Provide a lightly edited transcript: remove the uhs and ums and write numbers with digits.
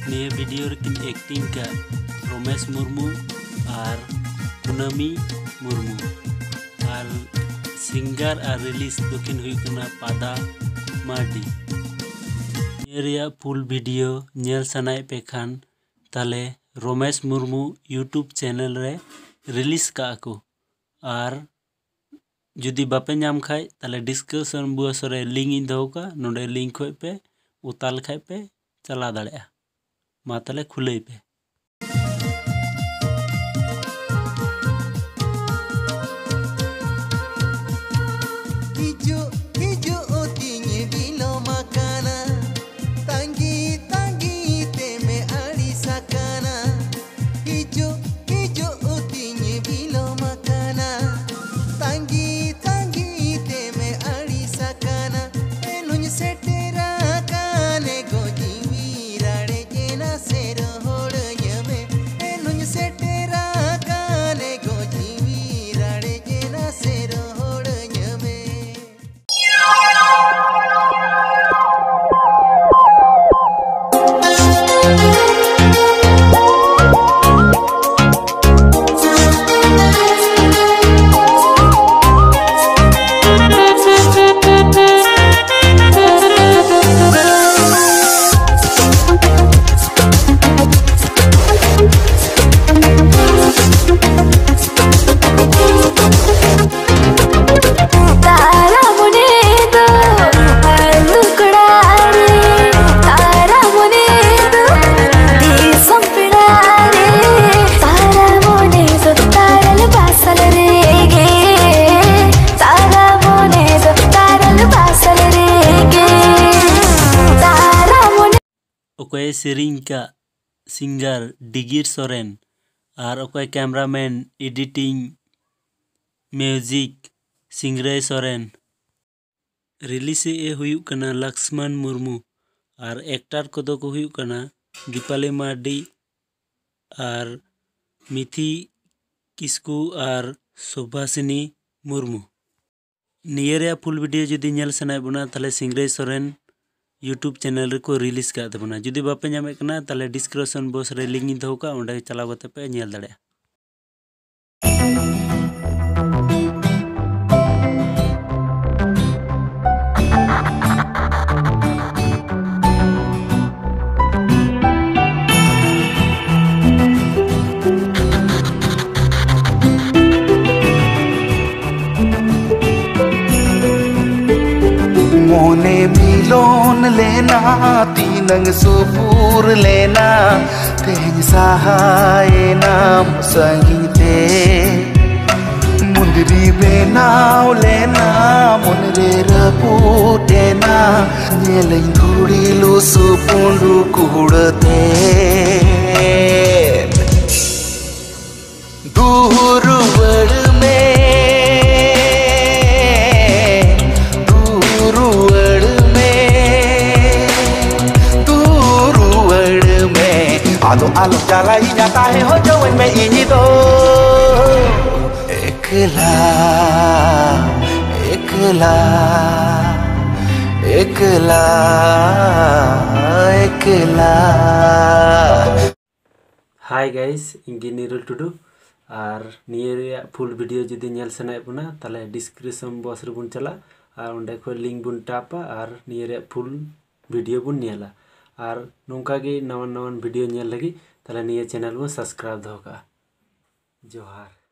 निये video रेकिन acting का रमेश मुर्मू और कुनामी मुर्मू और सिंगर और रिलीज दोकिन हुई कना पादा मार्डी। निये फुल वीडियो नेल सनाय पे खान ताले रमेश मुर्मू यूट्यूब चैनल रे रिलीज का को और जुदी बापे नाम खाए ताले डिस्क्रिप्शन बॉक्स रे लिंक इन दो का नोडे लिंक खोय पे उताल खाए पे चला दाड़े मा ताले खुले पे। ओकोय सेरिंग का सिंगर डिगिर सोरेन और ओकोय कैमरामैन एडिटिंग म्यूजिक सिंगरय सोरेन। रिलीज ए हुयुक कना लक्ष्मण मुर्मू और एक्टर को को हुयुक कना दीपाली मार्डी और मिथि किस्कू और सुभाषिनी मुर्मू। निये फुल वीडियो जुदी नेल सनाय बना ताले सिंगरय सोरेन यूट्यूब चैनल रे को रिलीज का तबना। जुदी बापे नामे कना ताले डिस्क्रिप्शन बॉक्स रे लिंक इन दो का ओंडे चलाव कते पे नेल दाड़े। मोने मिलोन लेना तीनंग सुपूर लेना तेज सहाय नाम संगीते मुंदरी बेनाव लेना मुनरे रपूटेना नेलंग घुड़ी लू सुपुंडू कुड़ते दूर वड़ में आलो आलो चला ही जाता है हो जवन में इन्हीं दो एकला एकला एकला एकला। हाय गाइस इंगी नीरुल टुडू और निये फुल वीडियो जुदी नेल सनाय बना ताले डिस्क्रिप्शन बॉक्स रे बुन चला और ओंडे को लिंक बुन टापा और निये फुल वीडियो बुन नेला और नौका गे नवन नवन वीडियो नेल लगी ताले निये चैनल में सब्सक्राइब दो का। जोहार।